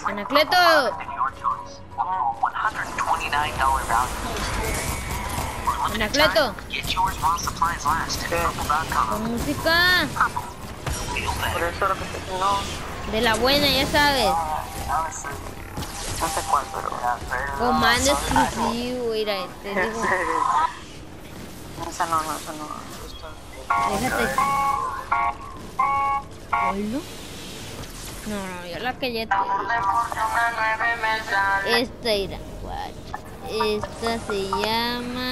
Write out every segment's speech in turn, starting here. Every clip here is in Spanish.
Anacleto. Anacleto. Con música. Por eso lo que te no. De la buena, ya sabes. No sé cuál, pero. Comando exclusivo, mira, te digo. Esa no, esa no. Déjate. ¿Oílo? No, yo la que ya te... Esta irá. Esta se llama...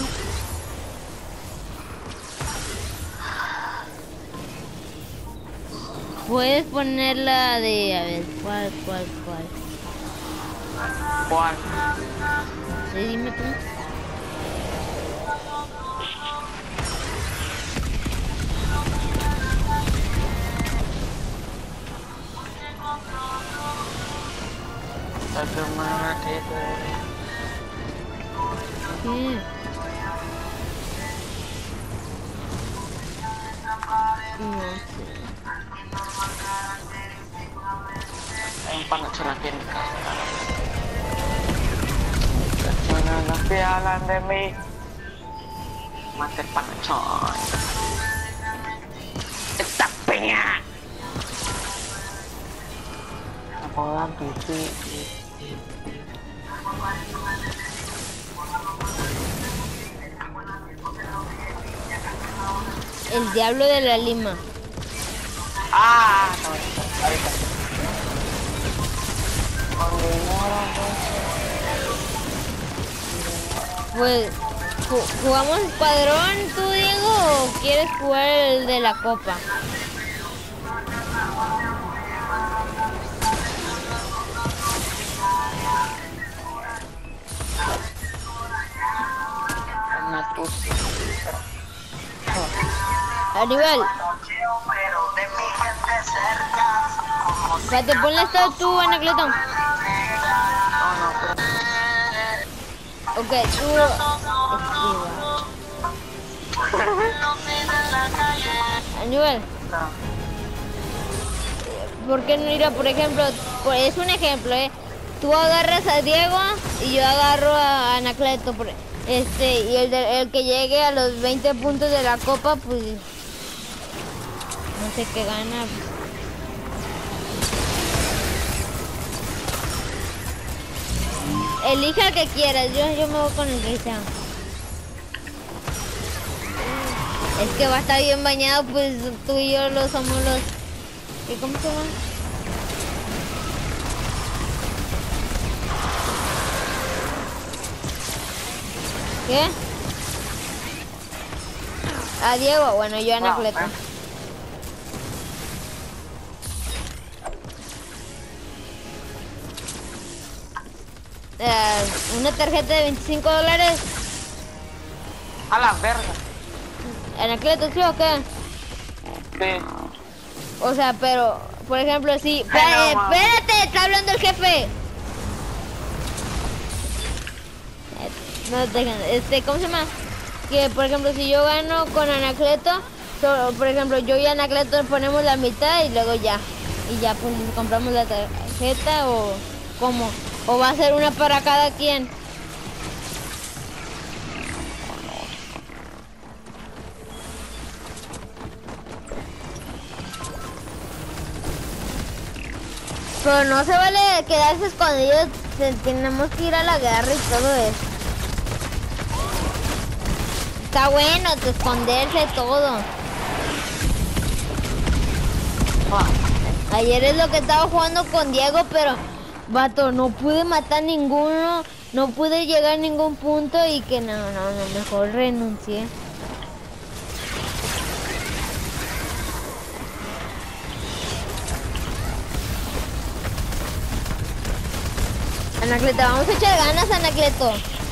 Puedes ponerla de... A ver, ¿cuál? ¿Cuál? Sí, dime tú. ¿Qué? No sé. Hay un panocho aquí en mi casa. Los que hablan de mí. Mate el panochón. ¡Esta peña! No puedo dar pipí. El diablo de la Lima. Ah, no, ahorita. Pues, ¿jugamos escuadrón tú, Diego, o quieres jugar el de la copa? Aníbal. Espérate, ponle esto tú, Anacleto. Ok, tú... Aníbal. ¿Por qué no ir a, por ejemplo, es un ejemplo, tú agarras a Diego y yo agarro a Anacleto, y el que llegue a los 20 puntos de la copa, pues, no sé qué gana. Elija el que quieras, yo me voy con el que sea. Es que va a estar bien bañado, pues tú y yo somos los... ¿Cómo se llama? ¿Qué? A Diego, bueno, yo a Anacleto. Una tarjeta de $25. A la verga. ¿Anacleto sí o qué? Sí. O sea, pero, por ejemplo, si... Espérate, está hablando el jefe. No, ¿cómo se llama? Que, por ejemplo, si yo gano con Anacleto, por ejemplo, yo y Anacleto ponemos la mitad y luego ya. Y ya, pues, compramos la tarjeta o... ¿Cómo? ¿O va a ser una para cada quien? Pero no se vale quedarse escondidos, tenemos que ir a la guerra y todo eso. Está bueno esconderse todo. Ayer es lo que estaba jugando con Diego, pero vato, no pude matar ninguno, no pude llegar a ningún punto y que no, mejor renuncié. Anacleto, vamos a echar ganas, Anacleto.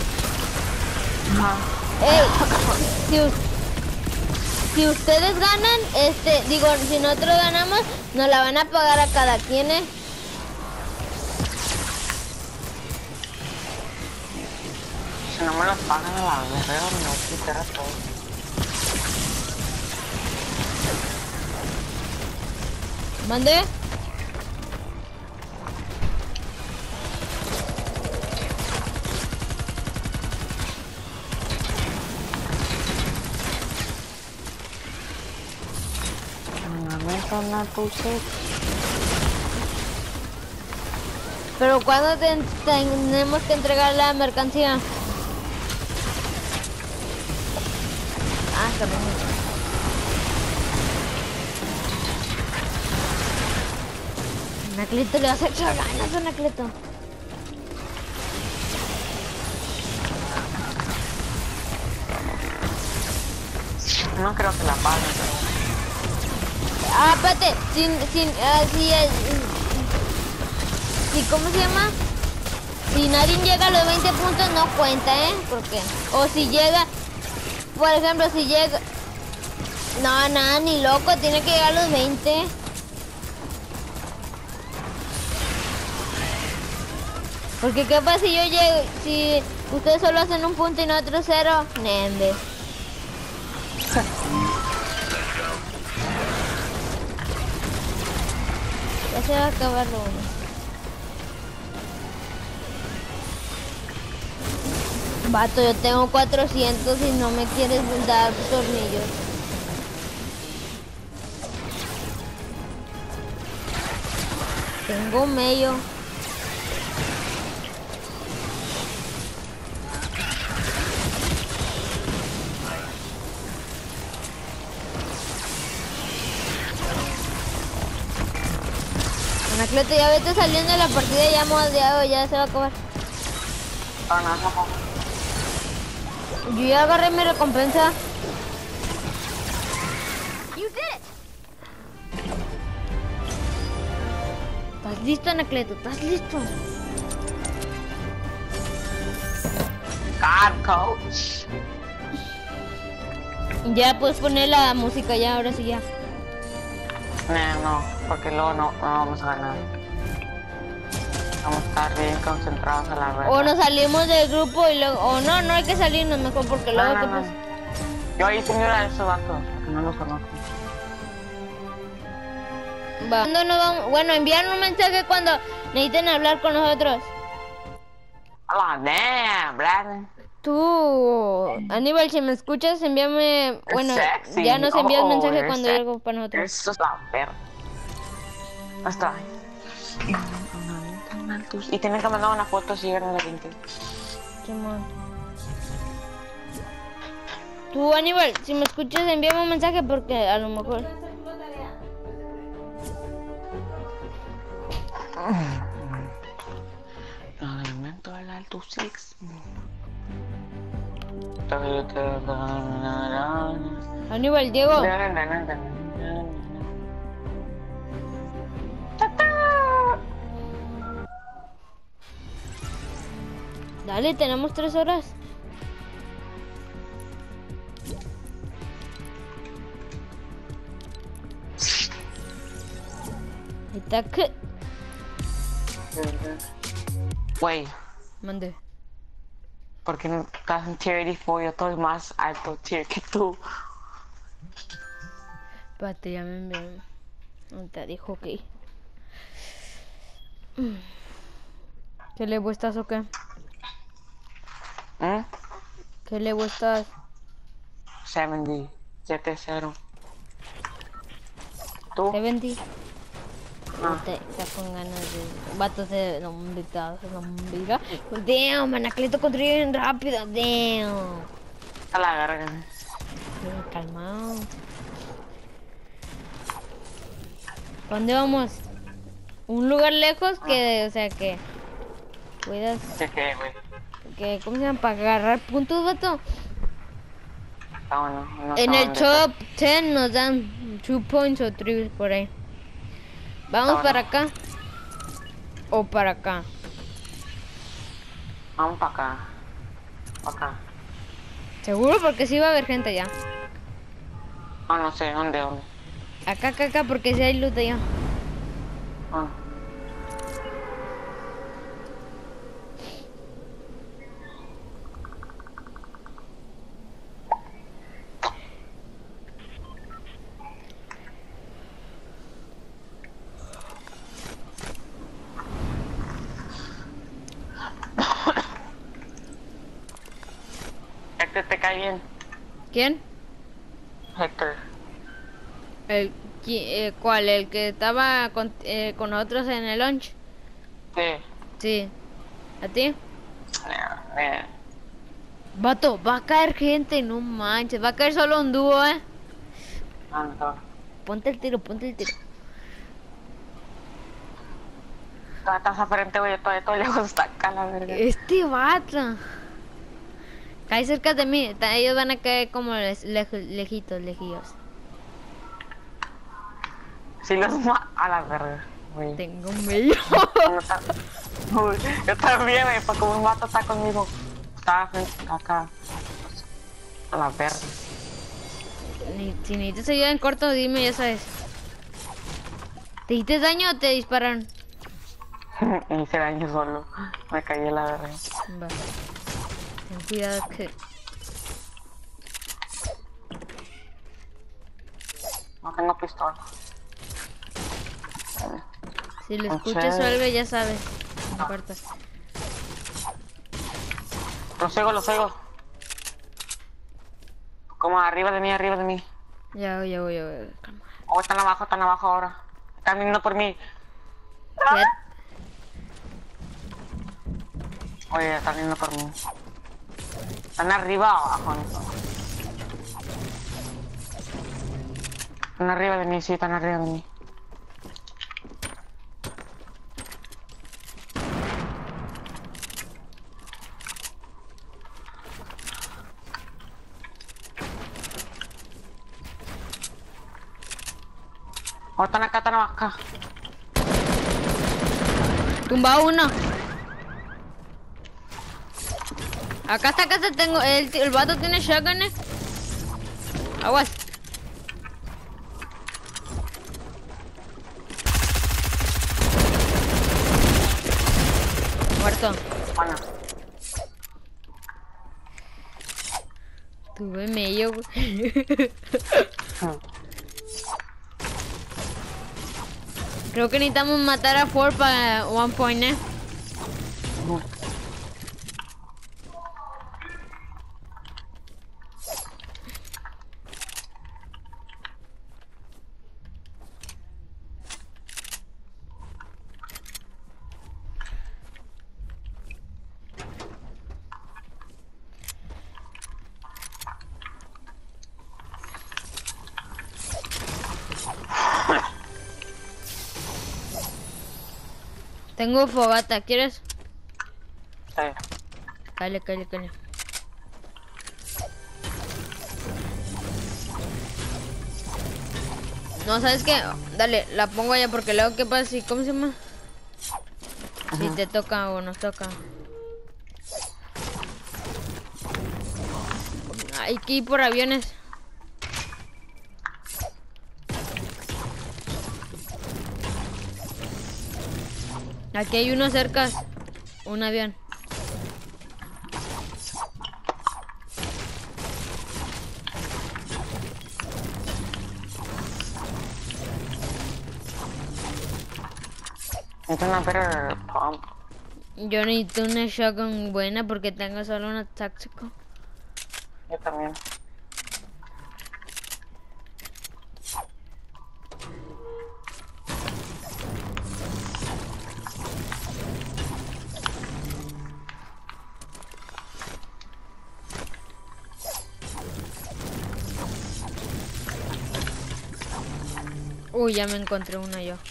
Ey, si ustedes ganan, si nosotros ganamos, nos la van a pagar a cada quien, Si no me lo pagan a la verga, me voy a quitar a todo. ¿Mande? Dona tu six. Pero ¿cuándo tenemos que entregar la mercancía? Ah, está bien. Anacleto, le vas a echar ganas, Anacleto. No creo que la paguen. Ah, espérate, ¿cómo se llama? Si nadie llega a los 20 puntos no cuenta, ¿eh? ¿Por qué? O si llega, por ejemplo, si llega... No, nada, ni loco, tiene que llegar a los 20. Porque qué pasa si yo llego, si ustedes solo hacen un punto y nosotros 0, Nende. Ya se va a acabar lo uno. Vato, yo tengo 400 y no me quieres dar tornillos. Tengo medio. Anacleto, ya vete saliendo de la partida, ya moldeado, ya se va a acabar. Ah, no, no. Yo ya agarré mi recompensa. ¿Estás listo, Anacleto? ¿Estás listo? God, coach. Ya puedes poner la música, ya, ahora sí ya. No, porque luego no vamos a ganar. Vamos a estar bien concentrados a la vez. O nos salimos del grupo y luego... O no, no hay que salirnos mejor porque luego... ¿qué pasa? Yo ahí señora a esos vatos, porque no los conozco. Va. ¿Cuándo nos vamos? Bueno, envían un mensaje cuando necesiten hablar con nosotros. Oh, damn, Brad. Tú, Aníbal, si me escuchas, envíame... Bueno, Sexy. ya nos envías mensaje you're cuando sexy. llegue para nosotros. Eso es la perra. Hasta. Y tienes que mandar una foto si eres de 20. Simón. Tú, Aníbal, si me escuchas, envíame un mensaje porque a lo mejor... Alimento del alto six. Aníbal, Diego. Dale, tenemos 3 horas. Está que... Güey, Mande. ¿por qué no estás en tier 84? Yo estoy más alto tier que tú. Espérate, ya me envié. No te dijo que... ¿Qué le estás o qué? ¿Qué le estás? 70, 7-0. ¿Tú? 70. Ah. Está con ganas de... Vatos de... No, diga. Damn, Anacleto construye bien rápido. Damn. A la verga. Calmado. ¿Dónde vamos? Un lugar lejos que... O sea, que... Cuidas... ¿Qué, güey? Que, ¿cómo se llama? Para agarrar puntos, vato. Ah, bueno, no sé En el dónde top 10 nos dan 2 points o 3 por ahí. Vamos bueno. para acá. O para acá. Vamos para acá. Para acá. Seguro porque sí va a haber gente allá. Ah, no sé, ¿dónde? Acá, porque sí hay loot allá. Ah. Hector, ¿te cae bien? ¿Quién? Hector. El... ¿Cuál? ¿El que estaba con nosotros en el lunch? Sí. Sí. ¿A ti? Eh, Vato, va a caer gente, no manches. Va a caer solo un dúo, Ando. Ponte el tiro, ponte el tiro. Estás a frente, güey, todo lejos está acá, la verga. Este vato. Cae cerca de mí. Ellos van a caer como lejitos, lejillos. Si los a la verga, güey. Tengo medio. Uy, yo también, güey, porque un vato está conmigo. Estaba acá. A la verga. Si necesitas ayuda en corto, dime, ya sabes. ¿Te hiciste daño o te dispararon? Me hice daño solo. Me caí a la verga. Va. Ten cuidado que... No tengo pistola. Si lo escuchas o algo, ya sabes. No importa. Lo sigo. Como arriba de mí. Ya voy. Calma. Oh, están abajo ahora. Están viniendo por mí. Ya- Oye, están viniendo por mí. Están arriba o abajo, ¿no? Están arriba de mí, sí, están arriba de mí. Oh, están acá. Tumba uno. Acá tengo. El vato tiene shotgun. Aguas. Muerto. Bueno, Tuve medio, güey. Creo que necesitamos matar a Ford para one point, Tengo fogata, ¿quieres? sí. Cállate. No, ¿sabes qué? Dale, la pongo allá porque luego, ¿qué pasa si, cómo se llama? Si te toca o nos toca. Hay que ir por aviones. Aquí hay uno cerca. Un avión. Necesito una better pump. Yo necesito una shotgun buena porque tengo solo una táctico. Yo también. Uy, ya me encontré una yo.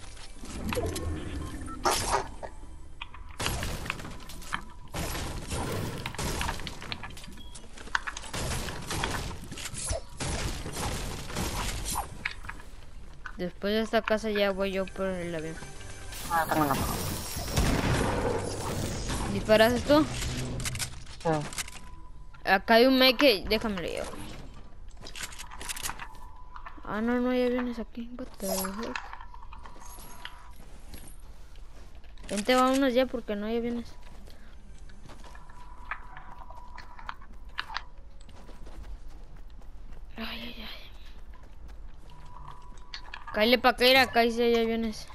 Después de esta casa ya voy yo por el avión. Ah, tengo una. ¿Disparas tú? Sí. Acá hay un make, déjamelo yo. Ah, no hay aviones aquí. What the heck? Vente, vámonos ya porque no hay aviones. Ay. Cállate pa' caer, acá sí hay aviones.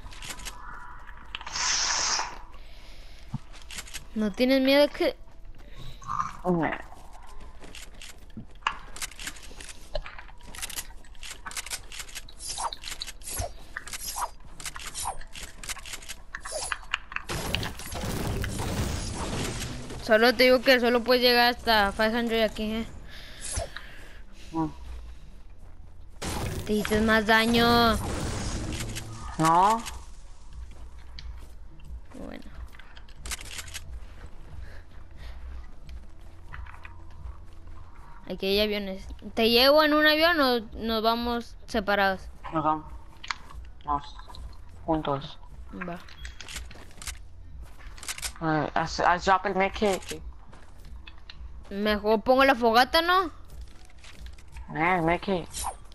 ¿No tienes miedo que...? Solo te digo que solo puedes llegar hasta 500 aquí, Mm. Te hiciste más daño. No. Bueno. Aquí hay aviones. ¿Te llevo en un avión o nos vamos separados? Nos vamos. Juntos. Va. Haz drop el Mickey. Mejor pongo la fogata, ¿no? Mickey.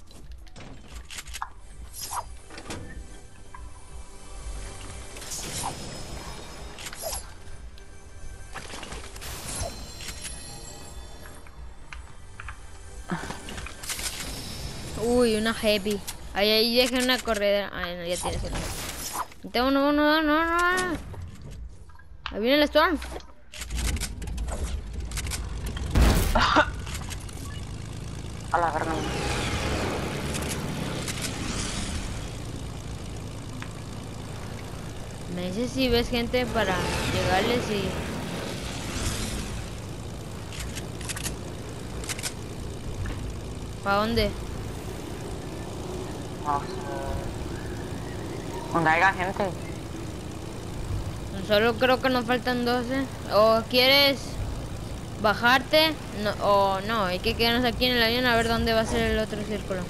Uy, una heavy. Ahí dejé una corredera. Ay, no, ya tienes una. Tengo no. Ahí viene el Storm. A la verga. Me dices si ves gente para llegarles y... ¿Para dónde? No sé. Donde haya gente. Solo creo que nos faltan 12. ¿O quieres bajarte? No, o no, hay que quedarnos aquí en el avión a ver dónde va a ser el otro círculo.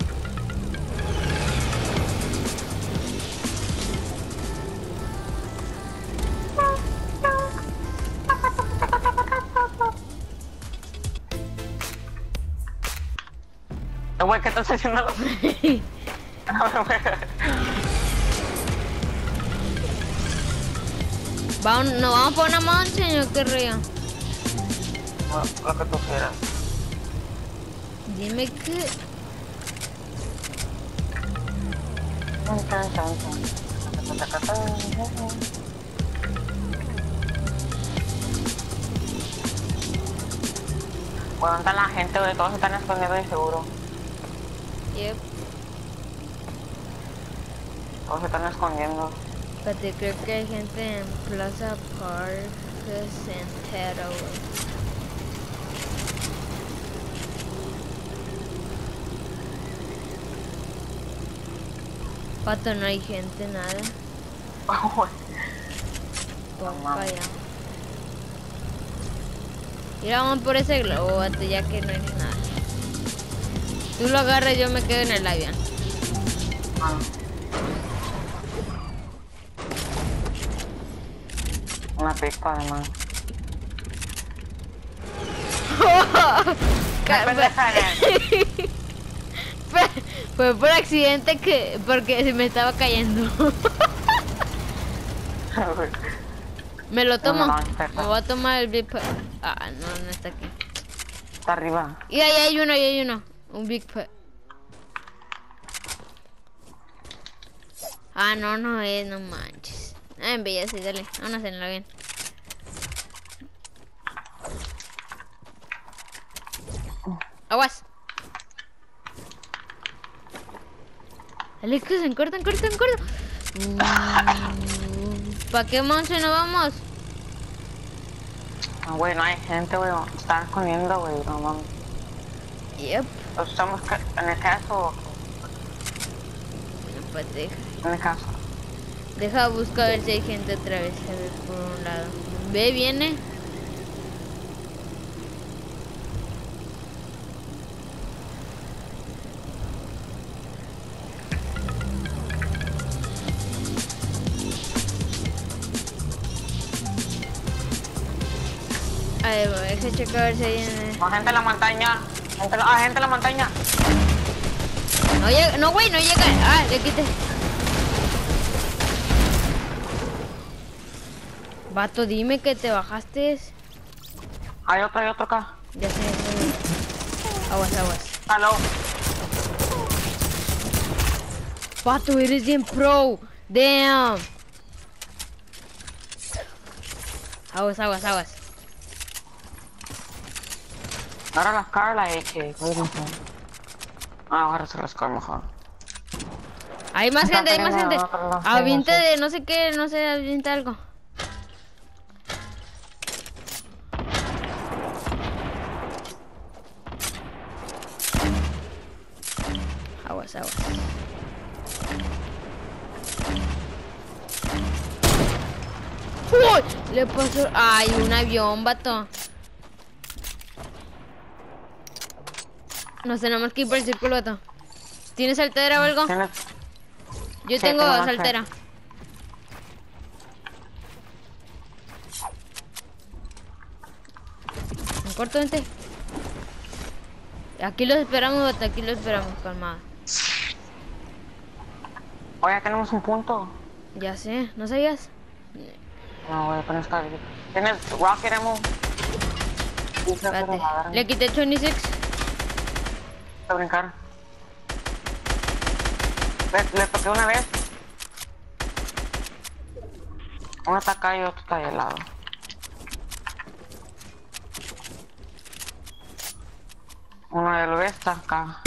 Güey, ¿qué estás haciendo? ¿Nos vamos por una montaña o qué río? Lo que tú quieras. Dime que... Bueno, ¿dónde está la gente, güey? Todos están escondidos y seguro. Yep. Todos se están escondiendo. Espérate, creo que hay gente en Plaza Park Centero. Pato, no hay gente, nada. Por para allá. Y vamos por ese globo, ya que no hay nada. Tú lo agarras, yo me quedo en el avión. Una pista además. Fue por accidente porque se me estaba cayendo. Me lo tomo. Me voy a tomar el Big Pet. Ah, no está aquí. Está arriba. Y ahí hay uno. Un Big Pet. Ah, no es, no manches. Ah, en bella, sí, dale. Vámonos en el avión. Aguas. Dale, que se cortan. ¿Para qué monstruo nos vamos? No, güey, no hay gente, güey. Están escondiendo, güey. No mames. Yep. ¿Estamos en el caso? Pues En el caso. deja buscar a ver si hay gente otra vez. A ver, por un lado. Ve, viene. A ver, deja checar a ver si hay en... Más gente en la montaña. Gente en la montaña. No llega, no güey, no llega. Ah, le quité. Vato, dime que te bajaste. Hay otro acá. Ya sé. Aguas. Hello. Vato, eres bien pro. Damn. Aguas. Ahora las caras la AK. Ahora se las caras mejor. Hay más gente. Avienta de no sé qué, avienta algo. Aguas, aguas. ¡Uy! Le pasó... ¡Ay, un avión, vato! Nos tenemos que ir por el círculo, vato. ¿Tienes saltera o algo? ¿Tienes? Yo Sí, tengo tengo lanza. saltera. En corto, vente. Aquí los esperamos, vato. Aquí los esperamos, calmada. Oye, tenemos un punto. Ya sé, ¿no sabías? No, güey, pero está bien. ¿Tienes rocket ammo? Sí, Espérate. pero Le quité 26. a brincar. Le toqué una vez. Uno está acá y otro está ahí al lado. Uno de los está acá.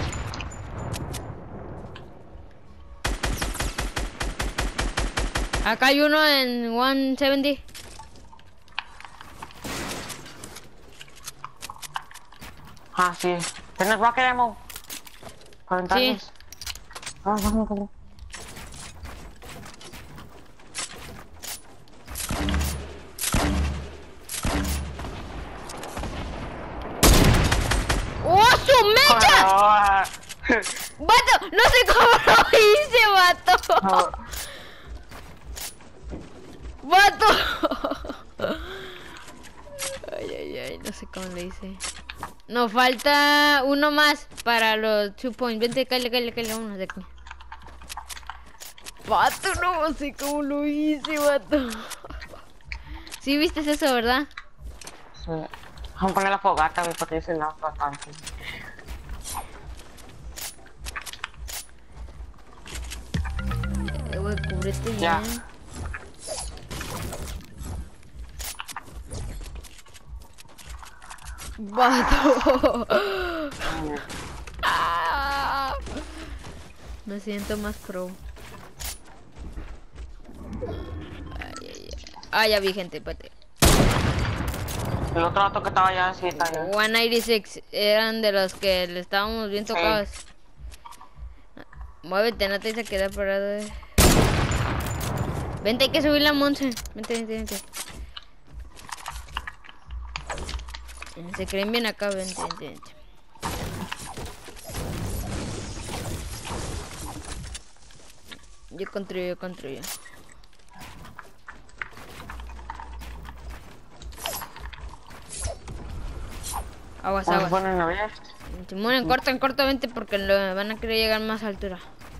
Acá hay uno en 170. Ah, sí. ¿Tienes rocket ammo? ¿Para aventarles? Sí. Vamos, vamos, vamos. ¡Oh, su mecha! Ah, ¡Vato! No sé cómo lo hice, vato. no. ¡Vato! Ay, ay, ay, no sé cómo le hice. Nos falta uno más para los 2 points. Vente, cállate, vámonos de aquí. Vato, no sé cómo lo hice, vato. Sí, viste eso, ¿verdad? Sí. Vamos a poner la fogata, güey, porque ese lado bastante. Güey, cúbrete Ya. bien. Vato. Ah, me siento más pro. Ay, ay, ay. Ah, ya vi gente, espérate. El otro dato que estaba allá, sí, está allá. 196 eran de los que le estábamos bien tocados. Muévete, no te dice quedar parado. Vente, hay que subir la Monse. Vente. Se creen bien acá, vente. Yo construyo. Aguas. Bueno, no ves. Simón, en corto, vente porque van a querer llegar más a altura.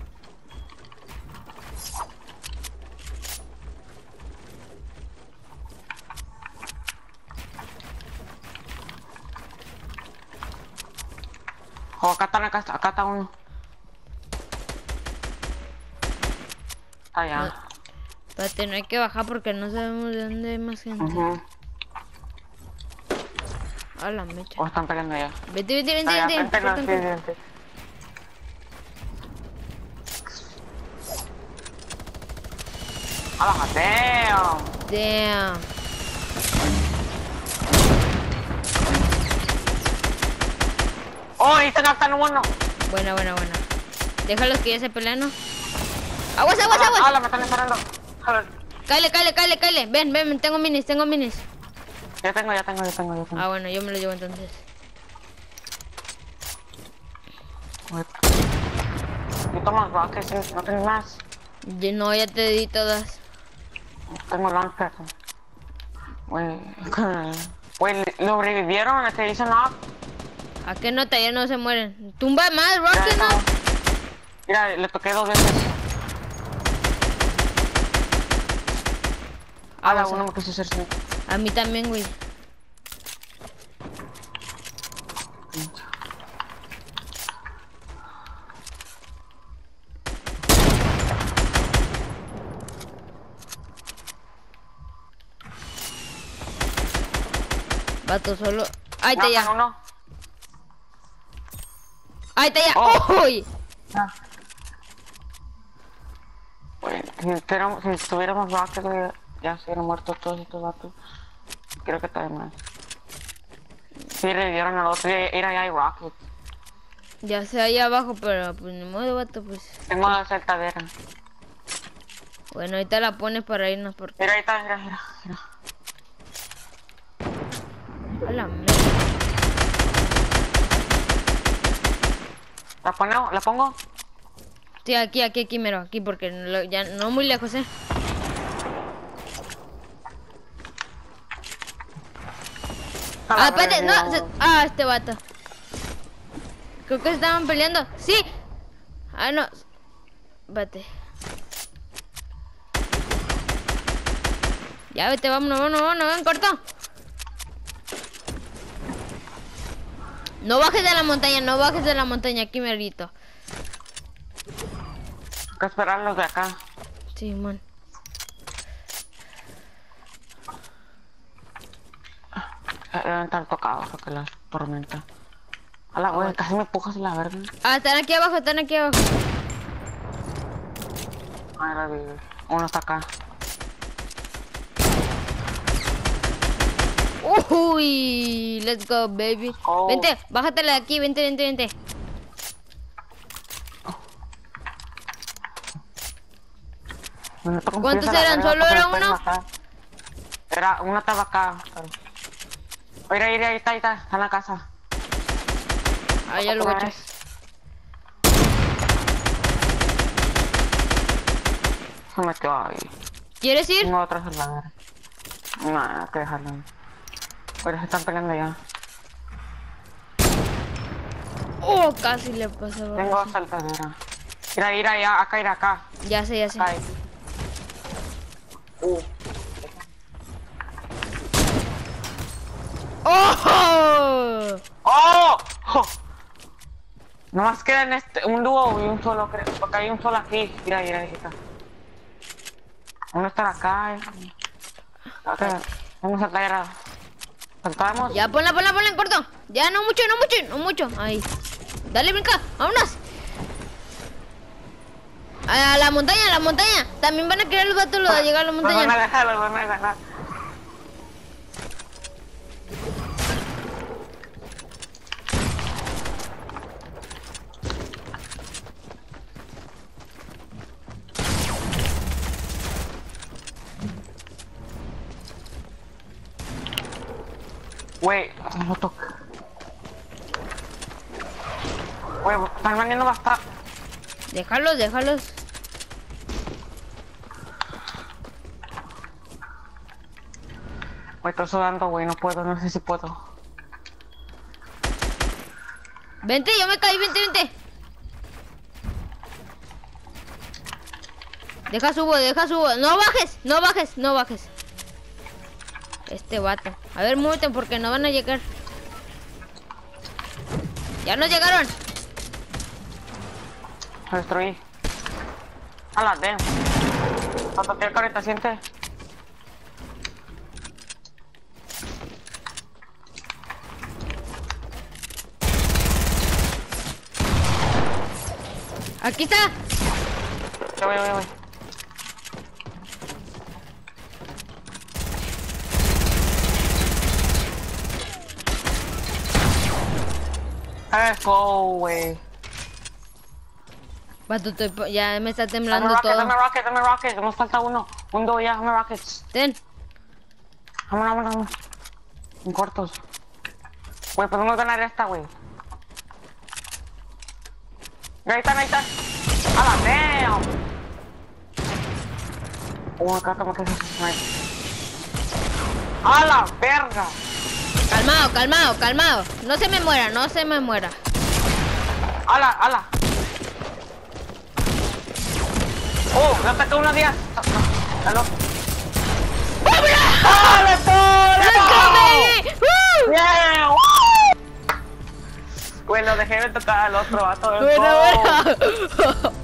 Oh, acá está uno. Está allá. Espérate, no hay que bajar porque no sabemos de dónde hay más gente. A la mecha. O están peleando allá. Vete. Allá, vente, no, Corta, sí, corta. vente. ¡A la mateo! Damn. ¡Oh, ahí está en uno! Buena. Déjalos que ya se pelean, ¿no? Aguas. ¡Ah, la me están disparando! A ver. Cáele. Ven, tengo minis. Ya tengo. Ah, bueno, yo me lo llevo entonces. Yo tomo rockets, no tengo más. No, ya te di todas. Tengo launcher. Güey, lo revivieron, le que hizo knock. ¿A qué nota? Ya no se mueren. Tumba más, Rocket, ¿no? Mira, le toqué 2 veces. A la uno me quiso hacer sí. A mí también, güey. Vato solo. Ahí está ya. Uno. Ahí está ya. Oh. ¡Uy! Si tuviéramos rockets, ya se hubieran muerto todos estos vatos. Creo que está de más. Sí, revivieron al otro. Era ya hay rockets. Ya sé ahí abajo, pero pues ni modo, vato, pues. Tengo la saltadera. Bueno, ahorita la pones para irnos porque... Mira, ahí está, mira, mira, mira. A la mierda. ¿La pongo? Sí, aquí, mero, aquí, porque ya no muy lejos, Ah, espérate, no, este vato. Creo que se estaban peleando. Sí. Ah, no. Vete. Ya vete, vámonos, ven, corto. No bajes de la montaña, aquí me grito. Hay que esperar los de acá. Sí, man. Deben estar tocados, creo que la tormenta. A la güey, casi me empujas la verga. Ah, están aquí abajo, Ay, la vi. Uno está acá. Uy, let's go, baby. Oh. Vente, bájatela de aquí, vente. ¿Cuántos eran? ¿Solo era uno? Era, uno estaba acá. Mira, ahí está, está en la casa. Ah, ya lo voy a echar. Se metió ahí. ¿Quieres ir? Tengo otra salvadera. No, hay que dejarlo. Pero se están peleando ya. Oh, casi le pasó. Tengo saltadera. Mira, ya, acá. Ya sé. Ahí. ¡Oh! ¡Oh! ¡Oh! Nomás quedan un dúo y un solo, creo. Porque hay un solo aquí. Mira, ahí está. Uno está acá. Vamos a caer a... ¿Saltamos? Ya, ponla en corto. Ya, no mucho. Ahí. Dale, brinca, vámonos. A la montaña. También van a querer los vatos de llegar a la montaña. Los van a dejar. Güey, no toca. Güey, están veniendo bastante. Déjalos. Güey, estoy sudando, güey, no puedo, no sé si puedo. Vente, yo me caí, vente. Deja subo. No bajes. Este vato. A ver, muévete porque no van a llegar. Ya nos llegaron. Lo destruí. A la damn. ¿Cuánto tiene 40? ¿Siente? Aquí está. Ya voy. Let's go, güey. Vato, ya me está temblando todo. Dame rockets, nos falta uno. Un dos ya, dame rockets. Ten. Vámonos. En cortos. Güey, podemos ganar esta, güey. Ahí está. A la damn. Acá como que se snipe. A la verga. Calmado. No se me muera. ¡Hala! ¡Oh! ¡Le ataqué unos días! ¡Aló! ¡Let's go, baby! ¡Woo! ¡Yeah! ¡Woo! Güey, lo dejé de tocar al otro vato. Bueno.